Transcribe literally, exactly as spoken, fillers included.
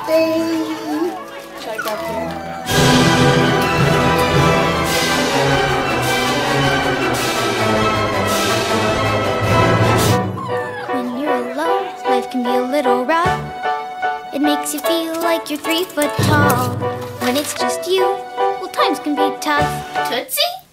birthday. Check up here. When you're alone, life can be a little rough. It makes you feel like you're three foot tall. When it's just you, well, times can be tough. Tootsie?